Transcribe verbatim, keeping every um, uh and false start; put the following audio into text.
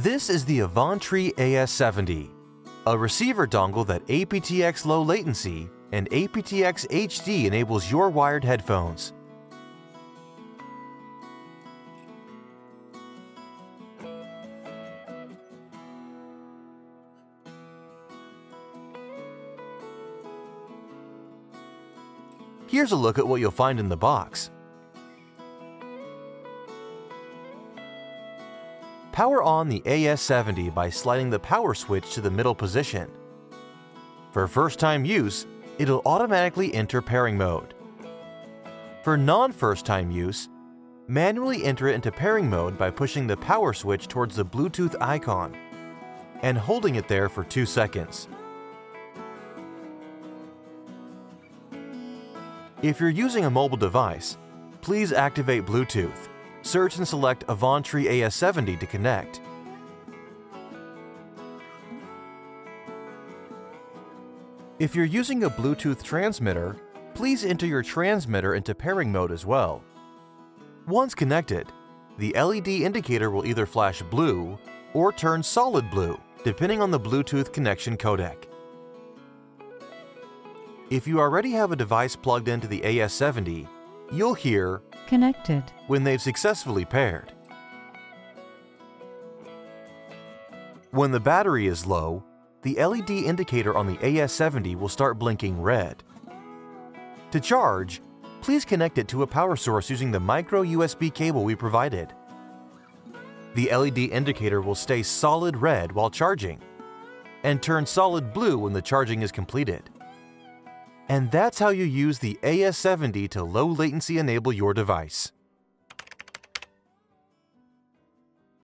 This is the Avantree A S seventy, a receiver dongle that aptX-Low latency and aptX H D enables your wired headphones. Here's a look at what you'll find in the box. Power on the A S seventy by sliding the power switch to the middle position. For first-time use, it'll automatically enter pairing mode. For non-first-time use, manually enter it into pairing mode by pushing the power switch towards the Bluetooth icon and holding it there for two seconds. If you're using a mobile device, please activate Bluetooth. Search and select Avantree A S seventy to connect. If you're using a Bluetooth transmitter, please enter your transmitter into pairing mode as well. Once connected, the L E D indicator will either flash blue or turn solid blue, depending on the Bluetooth connection codec. If you already have a device plugged into the A S seventy, you'll hear "Connected" when they've successfully paired. When the battery is low, the L E D indicator on the A S seventy will start blinking red. To charge, please connect it to a power source using the micro U S B cable we provided. The L E D indicator will stay solid red while charging and turn solid blue when the charging is completed. And that's how you use the A S seventy to low latency enable your device.